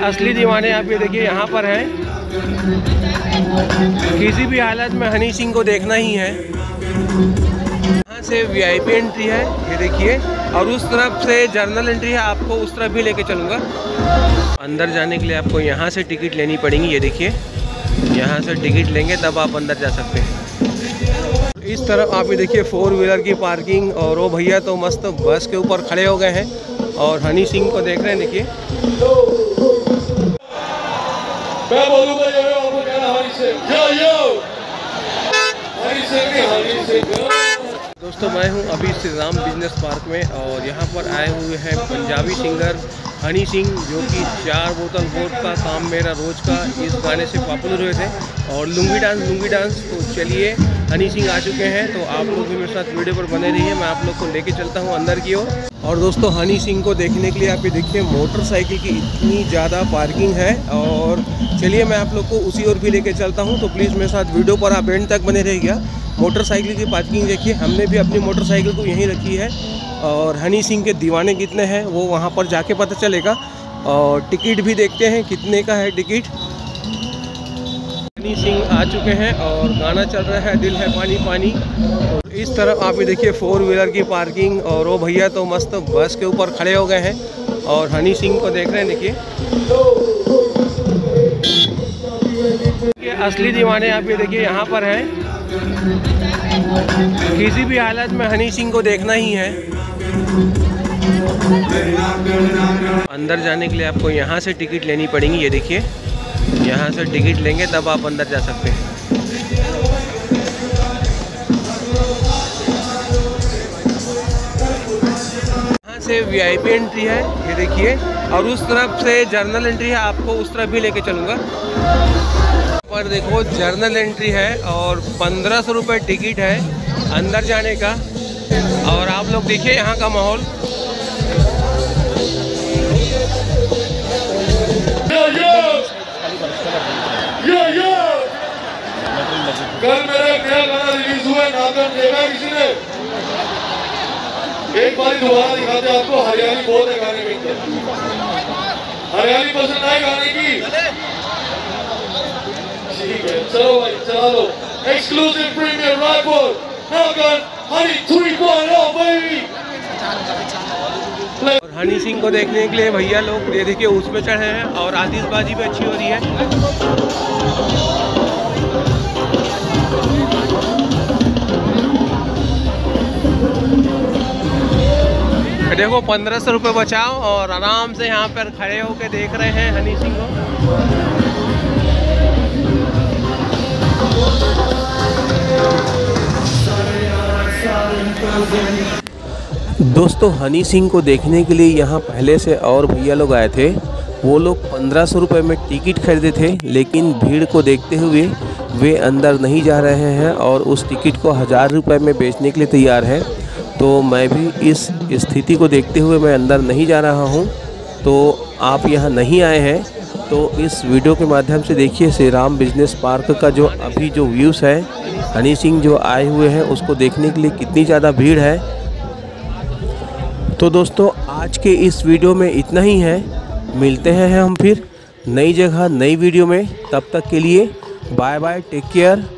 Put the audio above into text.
असली दीवाने आप ये देखिए यहाँ पर हैं। किसी भी हालत में हनी सिंह को देखना ही है। यहाँ से वीआईपी एंट्री है ये देखिए, और उस तरफ से जर्नल एंट्री है। आपको उस तरफ भी लेके चलूँगा। अंदर जाने के लिए आपको यहाँ से टिकट लेनी पड़ेगी। ये देखिए, यहाँ से टिकट लेंगे तब आप अंदर जा सकते हैं। इस तरफ आप ये देखिए 4 व्हीलर की पार्किंग, और वो भैया तो मस्त बस के ऊपर खड़े हो गए हैं और हनी सिंह को देख रहे हैं। देखिए मैं बोलूंगा आपको कहना हनी सिंह, यो हनी सिंह। दोस्तों मैं हूं अभी श्री राम बिजनेस पार्क में, और यहां पर आए हुए हैं पंजाबी सिंगर हनी सिंह, जो कि 4 बोतल वोडका काम मेरा रोज का इस गाने से पॉपुलर हुए थे, और लुंगी डांस। तो चलिए हनी सिंह आ चुके हैं, तो आप लोग भी मेरे साथ वीडियो पर बने रहिए। मैं आप लोग को लेके चलता हूं अंदर की ओर। और दोस्तों हनी सिंह को देखने के लिए आप ये देखिए मोटरसाइकिल की इतनी ज़्यादा पार्किंग है, और चलिए मैं आप लोग को उसी ओर भी लेके चलता हूँ। तो प्लीज़ मेरे साथ वीडियो पर आप एंड तक बने रहिएगा। मोटरसाइकिल की पार्किंग देखिए, हमने भी अपनी मोटरसाइकिल को यहीं रखी है, और हनी सिंह के दीवाने कितने हैं वो वहाँ पर जाके पता चलेगा। और टिकट भी देखते हैं कितने का है टिकट। हनी सिंह आ चुके हैं और गाना चल रहा है दिल है पानी पानी। तो इस तरफ आप ये देखिए 4 व्हीलर की पार्किंग, और वो भैया तो मस्त बस के ऊपर खड़े हो गए हैं और हनी सिंह को देख रहे हैं। देखिए असली दीवाने आप ये देखिए यहाँ पर हैं। किसी भी हालत में हनी सिंह को देखना ही है। अंदर जाने के लिए आपको यहाँ से टिकट लेनी पड़ेगी। ये देखिए, यहाँ से टिकट लेंगे तब आप अंदर जा सकते हैं। यहाँ से वीआईपी एंट्री है ये देखिए, और उस तरफ से जर्नल एंट्री है। आपको उस तरफ भी लेके चलूँगा। पर देखो जर्नल एंट्री है और 1500 रुपये टिकट है अंदर जाने का। और आप लोग देखिए यहाँ का माहौल। कल मेरा एक नया गाना रिलीज हुआ है, नागन देखा किसी ने? एक बार दोबारा दिखाते आपको। हरियाली बहुत है गाने के अंदर। हरियाली पसंद आए गाने की? ठीक है, चलो भाई चला लो। एक्सक्लूसिव प्रीमियर रायपुर नागन हनी 3.0 बेबी। और हनी सिंह को देखने के लिए भैया लोग ये देखिए उसमें चढ़े हैं, और आतिशबाजी भी अच्छी हो रही है। देखो 1500 रुपये बचाओ और आराम से यहाँ पर खड़े होकर देख रहे हैं हनी सिंह को। दोस्तों हनी सिंह को देखने के लिए यहाँ पहले से और भैया लोग आए थे। वो लोग 1500 रुपये में टिकट खरीदे थे, लेकिन भीड़ को देखते हुए वे अंदर नहीं जा रहे हैं और उस टिकट को 1000 रुपये में बेचने के लिए तैयार हैं। तो मैं भी इस स्थिति को देखते हुए मैं अंदर नहीं जा रहा हूं। तो आप यहां नहीं आए हैं तो इस वीडियो के माध्यम से देखिए श्री राम बिजनेस पार्क का जो अभी जो व्यूज़ है, हनी सिंह जो आए हुए हैं उसको देखने के लिए कितनी ज़्यादा भीड़ है। तो दोस्तों आज के इस वीडियो में इतना ही है। मिलते हैं हम फिर नई जगह नई वीडियो में। तब तक के लिए बाय बाय, टेक केयर।